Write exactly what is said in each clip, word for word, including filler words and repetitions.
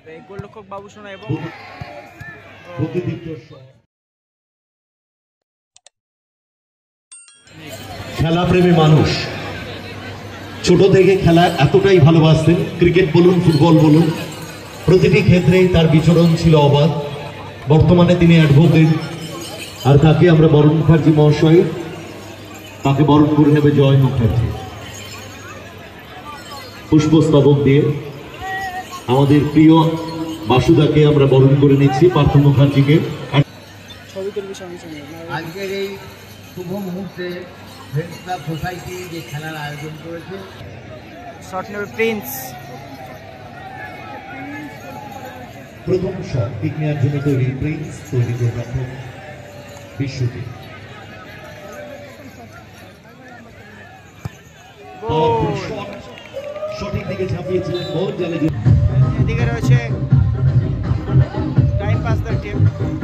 গোলরক্ষক বাবুসোনা এবং খেলাপ্রেমী মানুষ, ছোট থেকে খেলা এতটাই ভালোবাসতেন, ক্রিকেট বলুন ফুটবল বলুন প্রতিটি ক্ষেত্রেই তার বিচরণ ছিল অবাধ। বর্তমানে তিনি অ্যাডভোকেট, আর তাকে আমরা বরণ মুখার্জি মহাশয়, তাকে বরণ করে নেবে জয় মুখার্জি। পুষ্পস্তবক দিয়ে আমাদের প্রিয় বাসুদাকে আমরা বরণ করে নিচ্ছি, পার্থ মুখার্জিকে। আজকের এই শুভ মুহূর্তে ফ্রেন্ডস ক্লাব সোসাইটি যে খেলার আয়োজন করেছে, শট নেবে প্রিন্স। প্রথম শট কিক নেওয়ার জন্য তৈরি প্রিন্স, তৈরি করে রাখুন বিশ্বজিৎ। সঠিক দিকে ঝাঁপিয়েছিলেন বল জালে। এদিকে রয়েছে টাইম পাস দ্য টিম।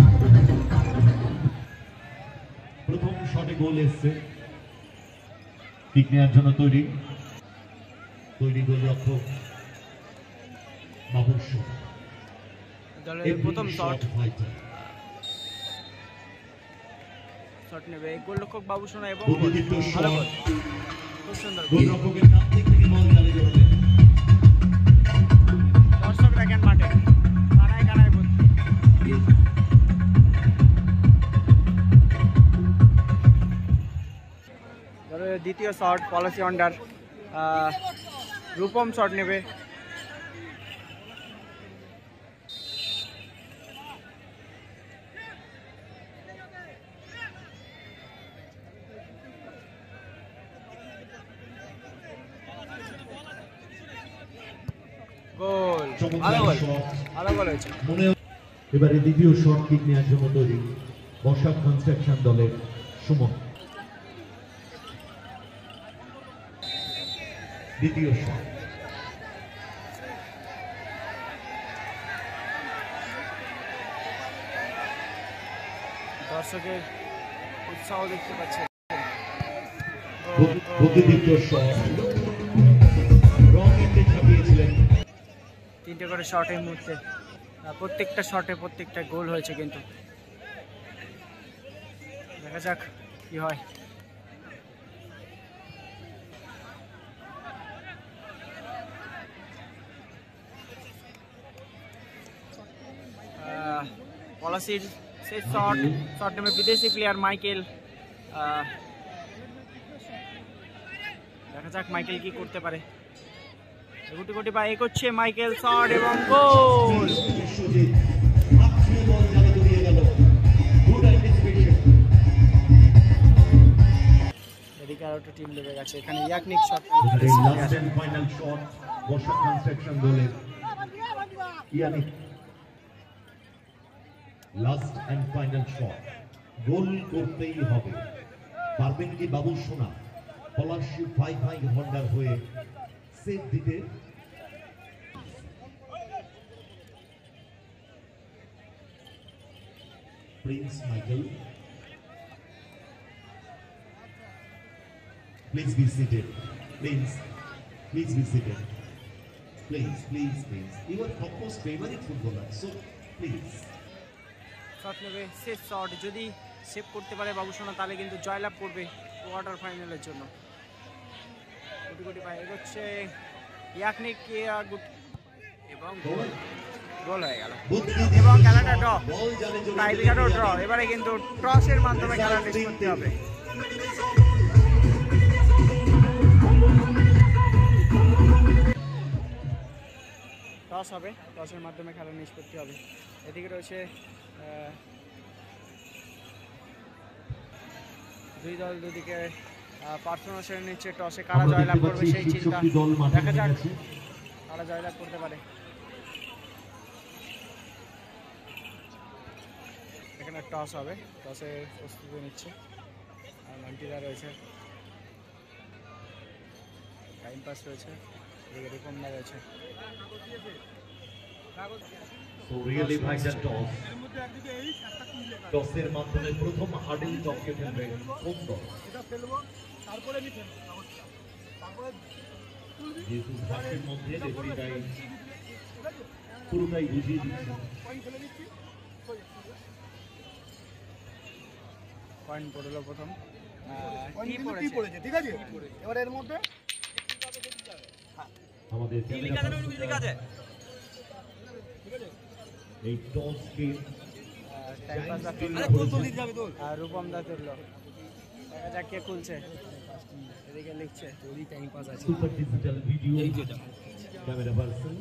প্রথম শটে গোল এসছে, কিক নেওয়ার জন্য তৈরি তৈরি গোলরক্ষক বাবুসোনা। দলের প্রথম শট শট নেবে গোলরক্ষক বাবুসোনা এবং ভালো গোল, খুব সুন্দর গোলরক্ষকের নাম থেকে বল জালে জড়ালেন। দর্শক দেখেন মাঠে কানায় কানায় ভর্তি। দ্বিতীয় শট পলিসি আন্ডার, রূপম শট নেবে। গোল, ভালো গোল, ভালো গোল হয়েছে। এবারে দ্বিতীয় শট কিক নেওয়ার জন্য তৈরি বর্ষা কনস্ট্রাকশন দলের সুমন। দ্বিতীয় শট দর্শকের উৎসাহ দেখতে পাচ্ছে। দ্বিতীয় শট রং এন্ডে ছাপিয়েছিলেন। তিনটে করে শট এই মুহূর্তে, প্রত্যেকটা শটে প্রত্যেকটা গোল হয়েছে, কিন্তু দেখা যাক কি হয়। পলাশির শেষ শট, শট নেবে বিদেশি প্লেয়ার মাইকেল। দেখা যাক মাইকেল কি করতে পারে। গুটি গুটি পা এগোচ্ছে মাইকেল, শট এবং গোল। এদিকে আরো একটা টিম লেগে গেছে, এখানে Yannick shot. Last and final shot Barsha construction দলের Yannick. Last and final shot, goal করতেই হবে। পারবেন কি বাবুসোনা পলাশী ভাই ভাই হন্ডার হয়ে সেভ দিতে? Prince Michael, please be seated. Please, please be seated. Please, please, please. You are Coco's favorite footballer, so please. Shot নেবে শেষ শট, যদি সেভ করতে পারে বাবুসোনা তাহলে কিন্তু জয়লাভ করবে কোয়ার্টার ফাইনালের জন্য। গুটি গুটি পায়ে এগোচ্ছে ইয়াকনিক এবং গোল, গোল হয়ে গেল এবং খেলাটা ড্র, টাইব্রেকারও ড্র। এবারে কিন্তু টসের মাধ্যমে খেলা নিষ্পত্তি হবে। টস হবে, টসের মাধ্যমে খেলা নিষ্পত্তি হবে। এদিকে রয়েছে দুই দল, দুদিকে পার্সোনাল সেরে নিচ্ছে। টসে কারা জয়লাভ করবে সেই চিন্তা, দেখা যাক কারা জয়লাভ করতে পারে। এখানে টস হবে, টসে প্রস্তুতি নিচ্ছে আর মান্টিরা রয়েছে, টাইম পাস রয়েছে, রূপমদা রয়েছে। So really vital toss. টসের মাধ্যমে প্রথম হার্ডেল টপকে ফেলবে কোন দল? যেহেতু ঘাসের মধ্যে রেফারি পুরোটাই বুঝিয়ে দিচ্ছে। পয়েন্ট পড়লো প্রথম টি পড়েছে, ঠিক আছে? এবার এর মধ্যে আমাদের এই টসকে টাইম পাস আর রূপম দা তুললো, দেখা যাক কে খুলছে। এদিকে লিখছে টাইম পাস আছে। Super digital video camera person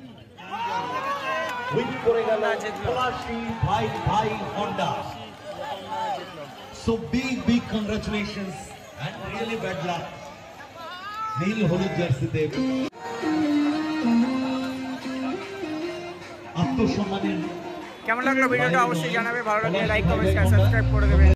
win করে গেল পলাশী ভাই ভাই হন্ডা। So big big congratulations and really bad luck. নীল হলুদ জার্সিতে আত্মসম্মানের কেমন লাগলো ভিডিওটা অবশ্যই জানাবে, ভালো লাগলে লাইক কমেন্ট সাবস্ক্রাইব করে দেবে।